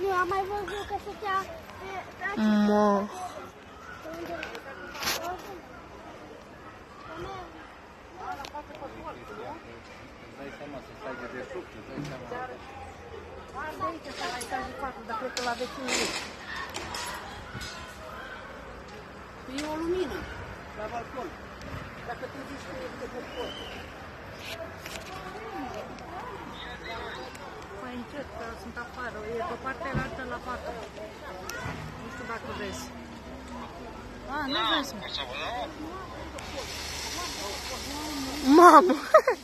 Nu, am mai văzut că stătea pe acest. Mă. Dai seama să stai de desubt, dai seama. Ar de aici să la etajul 4, dar cred că la vecinul lui. E o lumină la balcon. Dacă te zici că e de balcon. Mai încet, că sunt afară. E pe partea altă la 4. Nu știu dacă vezi. A, nu vezi, mă. Mamă!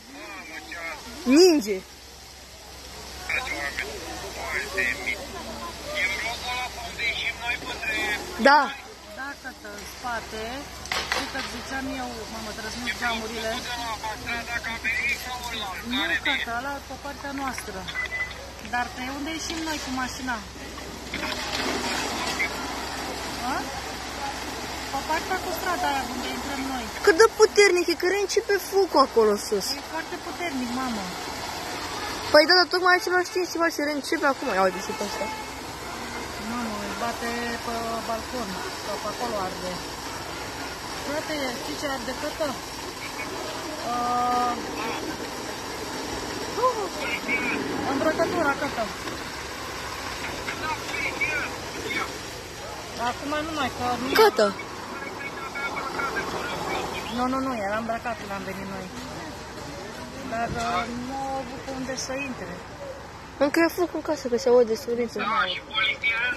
Ninge! Da! Dacă te în spate, uite, ziceam eu, mamă, transmit geamurile. Nu, cătă, ăla pe partea noastră. Dar pe unde ieșim noi cu mașina? A? Pe partea cu strada aia, unde intrăm noi. Cât de puternic e, că începe focul acolo sus. E foarte puternic, mamă. Păi da, dar tocmai același timp ceva se reîncepe acum. Ia uite și pe asta. Mamă, îi bate pe balcon, sau pe acolo arde. Frate, știi ce arde, cătă? Îmbrăcătura, cătă. Acum nu mai, că nu... Cătă! Nu, era îmbrăcat când am venit noi. Dar nu au avut unde să intre. Încă e foc în casă, că se aude suriță. Nu mai